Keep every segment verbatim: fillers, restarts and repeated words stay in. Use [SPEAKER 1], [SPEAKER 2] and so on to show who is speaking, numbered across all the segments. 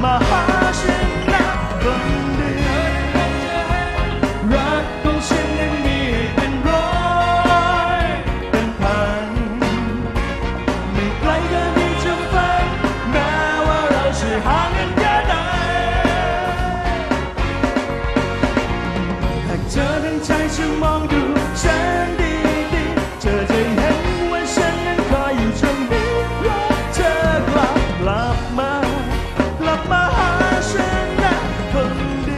[SPEAKER 1] มาหาฉันนะคนเดียวรักของฉันนั้นมีเป็นร้อยเป็นพันไม่ไกลเกินที่จะฝันแม้ว่าเราจะห่างกันแค่ไหนหากเธอทั้งใจจะมองดูฉันดีดีเธอจะเห็นว่าฉันนั้นคอยอยู่ตรงนี้รักเธอกลับกลับมากลับมาหาฉันนะคนดี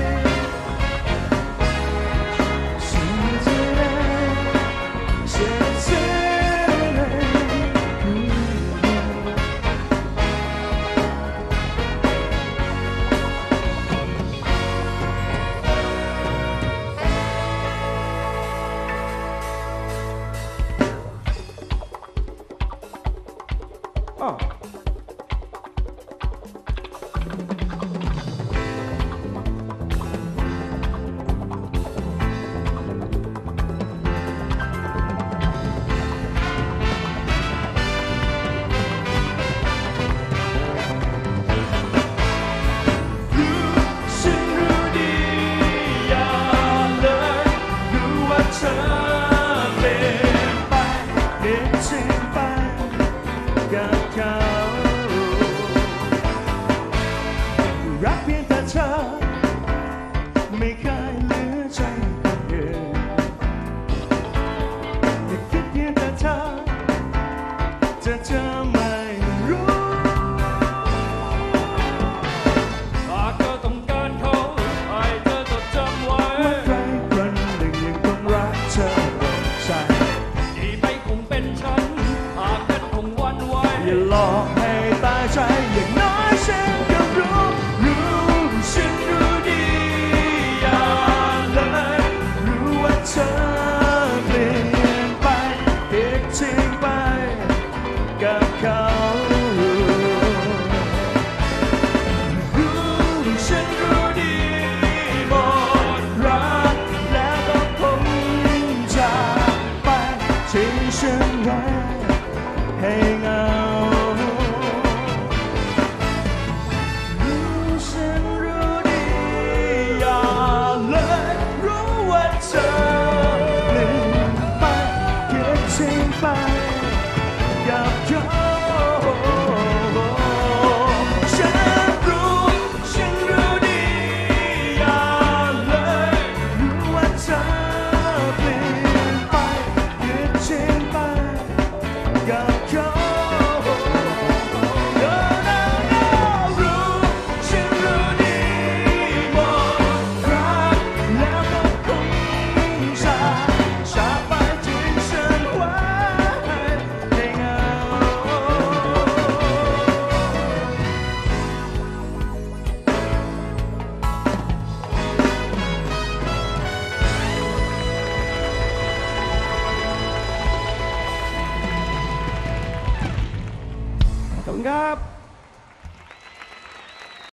[SPEAKER 1] ฉันจะได้ฉันจะได้
[SPEAKER 2] Oh.
[SPEAKER 1] รักเพียงแต่เธอไม่เคยเหลือใจคนอื่นแค่คิดเพียงแต่เธอจะเจอ